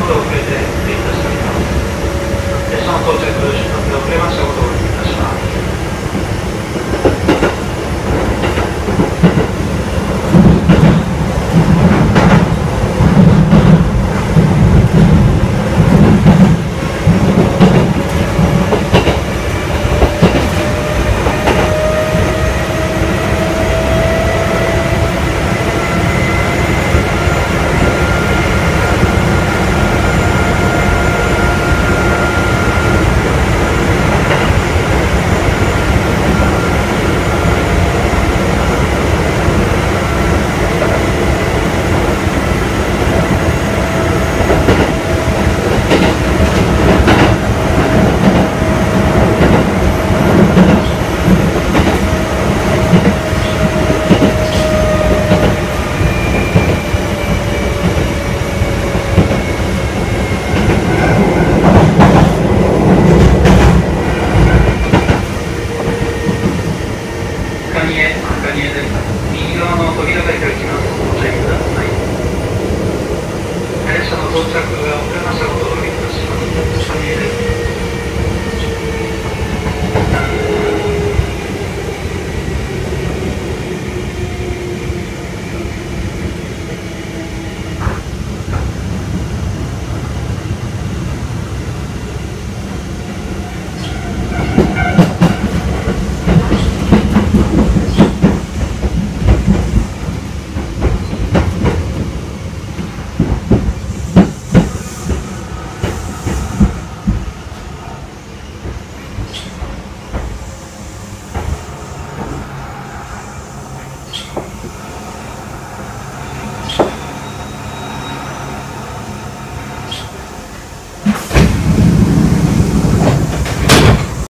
ほど遅れておりいたしております。列車の到着、出発が遅れましたことをお聞きいたします。右側の扉が開きます。お注意ください。列車の到着